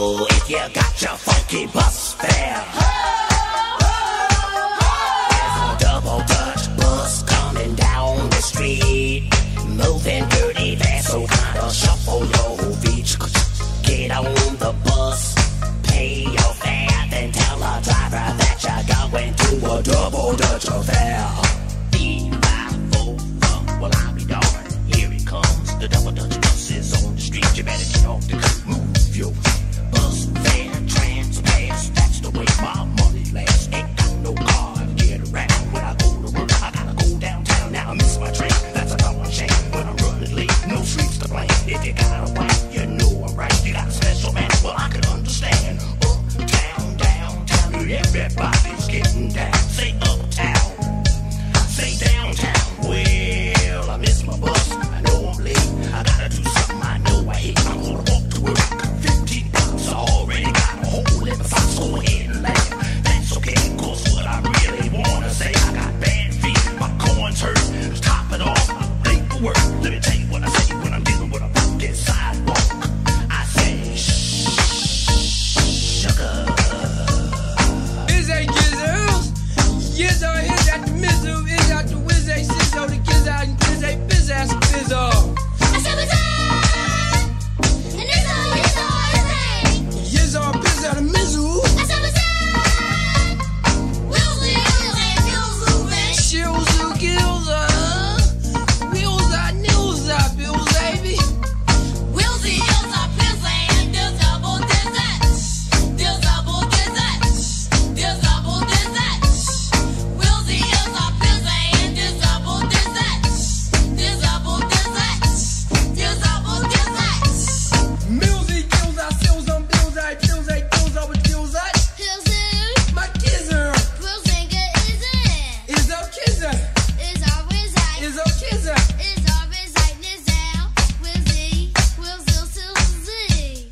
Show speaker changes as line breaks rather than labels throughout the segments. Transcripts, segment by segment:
if you got your funky bus fare. There's a double Dutch bus coming down the street, moving dirty fast, so kinda shuffle your feet. Get on the bus, pay your fare, then tell the driver that you're going to a double Dutch affair. Well, I'll be darned, here it comes. The double Dutch bus is on the street. You better get off the curb, move your bus fare, transpass. That's the way my money lasts. Ain't got no car to get around. When I go to work, I gotta go downtown. Now I miss my train, that's a double shame. When I'm running late, no streets to blame. If you got a wife, you know I'm right. You got a special man, well, I can understand. Uptown, downtown, everybody's getting down. Say uptown, say downtown. Well, I miss my bus, I know I'm late. I gotta do something I know I hate. I'm gonna walk to work, 15 bucks. I already got a hole in the box, go ahead and laugh. That's okay, cause what I really wanna say, I got bad feet, my corn's hurt. To top it off, I'm late for work. Let me tell you what I say when I'm dealing with a broken sidewalk. I say, sugar.
Is that jizzles? Yes, I is that the mizzle? Is that the whiz? They sizzle, the kids out and kids, they bizz ass fizzle.
I said, what's up? And it's all,
Yes, I bizz out the mizzle.
I said, what's up? Wilson,
Shills, gills, wheels, nils, bills, baby.
Wilson, Ills, Pilsen, Dills, double dizzats. Dills, double dizzats. Dills, double dizzats. Wilson, Ills, Pilsen, Dills, double dizzats. Dills, double dizzats. Dills, double dizzats.
Millsy, gills, sills, bills, bills, bills, with gills,
Pilsen,
my kizzer.
Wilson, good is it?
Is a kizzer.
Is always right.
Is a kizzer.
Is always right. Nizel, Wilsy, Wilsil, Silsy.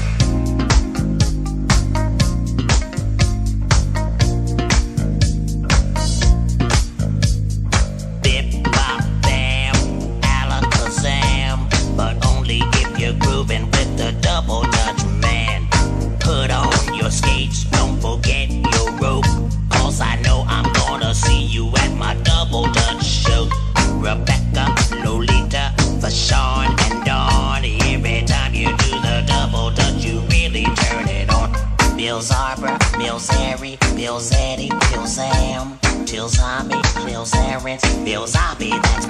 Bip, bop, bam, alakazam. But only if you're grooving with the double Dutch man. Put on your skates, don't forget your rope. Cause I know I'm gonna see you at my double Dutch show. Rebecca, Lolita, Fashawn, and Dawn. Every time you do the double Dutch, you really turn it on. Bill's Arbor, Bill's Harry, Bill's Eddie, Bill's Sam, Till's Tommy, Bill's Aaron, Bill's Abby, that's